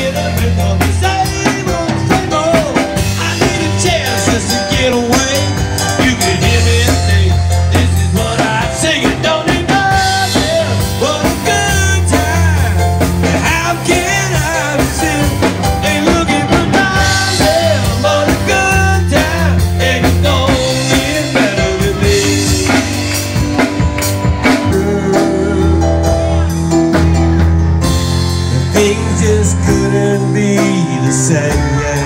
fed up with all the same old, same old. I need a chance just to get away. You can hear me say, this is what I'm singing. Don't need nothing but a good time. And how can I resist? Ain't looking for nothing but a good time. And you know it's better with me. Things just couldn't be the same.